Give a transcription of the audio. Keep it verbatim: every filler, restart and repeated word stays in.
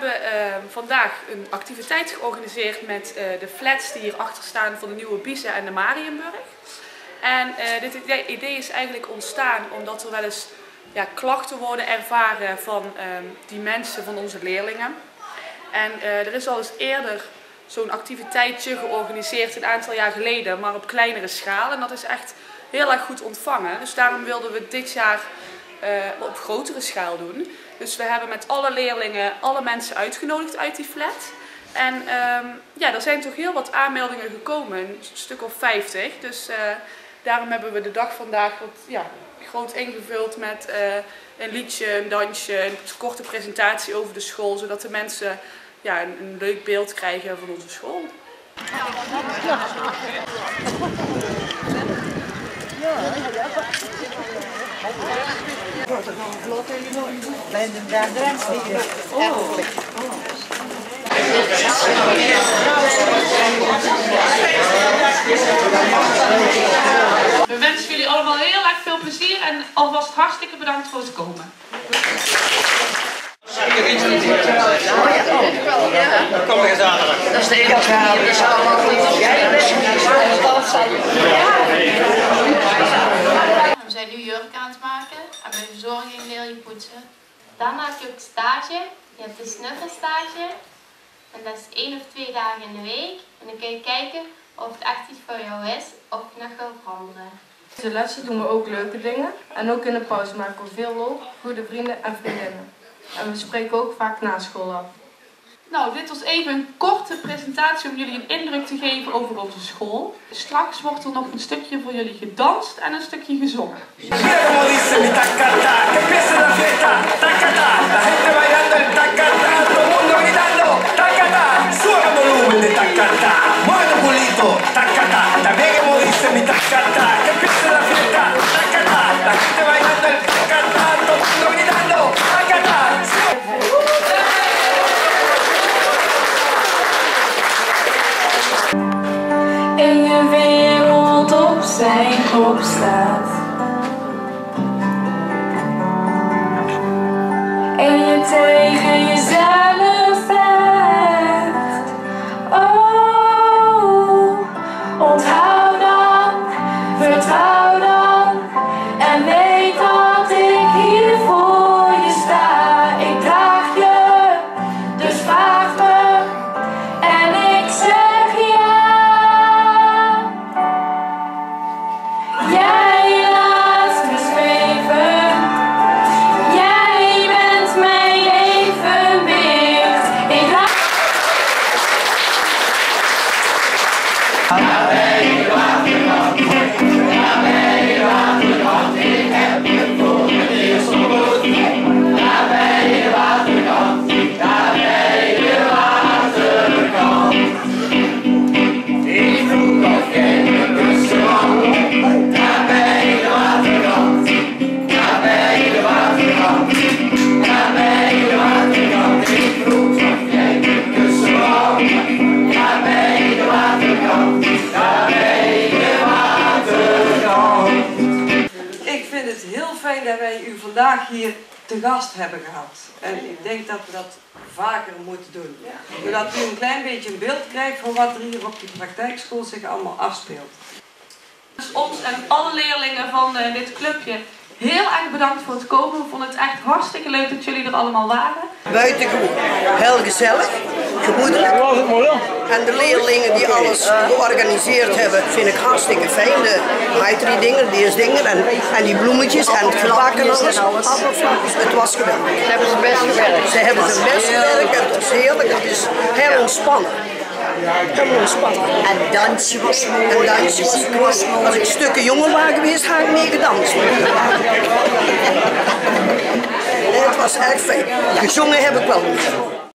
We hebben uh, vandaag een activiteit georganiseerd met uh, de flats die hierachter staan van de Nieuwe Biezen en de Mariënburg. En uh, dit idee, idee is eigenlijk ontstaan omdat er wel eens ja, klachten worden ervaren van uh, die mensen, van onze leerlingen. En uh, er is al eens eerder zo'n activiteitje georganiseerd een aantal jaar geleden, maar op kleinere schaal. En dat is echt heel erg goed ontvangen. Dus daarom wilden we dit jaar uh, op grotere schaal doen. Dus we hebben met alle leerlingen alle mensen uitgenodigd uit die flat. En um, ja, er zijn toch heel wat aanmeldingen gekomen, een stuk of vijftig. Dus uh, daarom hebben we de dag vandaag wat, ja, groot ingevuld met uh, een liedje, een dansje, een korte presentatie over de school. Zodat de mensen ja, een, een leuk beeld krijgen van onze school. We wensen jullie allemaal heel erg veel plezier en alvast hartstikke bedankt voor het komen. Kom maar zaterdag. Dat is de enige manier, dat is allemaal goed. We zijn nu jurk aan het maken en bij verzorging leer je poetsen. Dan maak je ook stage. Je hebt de snuffelstage. En dat is één of twee dagen in de week. En dan kun je kijken of het echt iets voor jou is of je nog wil veranderen. In de lessen doen we ook leuke dingen. En ook in de pauze maken we veel lol, goede vrienden en vriendinnen. En we spreken ook vaak na school af. Nou, dit was even een korte presentatie om jullie een indruk te geven over onze school. Straks wordt er nog een stukje voor jullie gedanst en een stukje gezongen. En je wereld op zijn kop staat. En je tegen jezelf vecht. Oh, onthoud dan, vertrouw dan. En weet dat ik hier voor je sta. Ik draag je, dus vraag me. En ik zeg ja. Jij laat me zweven, jij bent mijn evenwicht. Ik laat... Daar ben je waterkant, daar ben je waterkant, ik heb je voor het eerst ontmoet. Daar ben je waterkant, daar ben je waterkant. Ik vroeg of jij me kussen wou. Daar ben je waterkant, daar ben je waterkant, daar ben je waterkant. Ik vroeg of jij me kussen wou. Daar ben je waterkant, daar ben je waterkant. Ik vind het heel fijn dat wij u vandaag hier te gast hebben gehad. En ik denk dat we dat vaker moeten doen. Zodat u een klein beetje een beeld krijgt van wat er hier op de praktijkschool zich allemaal afspeelt. Dus ons en alle leerlingen van uh, dit clubje heel erg bedankt voor het komen. We vonden het echt hartstikke leuk dat jullie er allemaal waren. Buitengewoon heel gezellig, gemoedelijk. En de leerlingen die alles georganiseerd hebben, vind ik hartstikke fijn. De drie dingen, die dingen en, en die bloemetjes en het gebak en alles. Het was geweldig. Ze hebben het best gewerkt. Ze hebben het best gewerkt en het was heerlijk. Het is heel ontspannen. Heel ontspannen. En dansje was mooi. En dansje was mooi. Als ik stukken jonger was geweest, had ik mee gedanst. Het was echt fijn. Gezongen heb ik wel niet.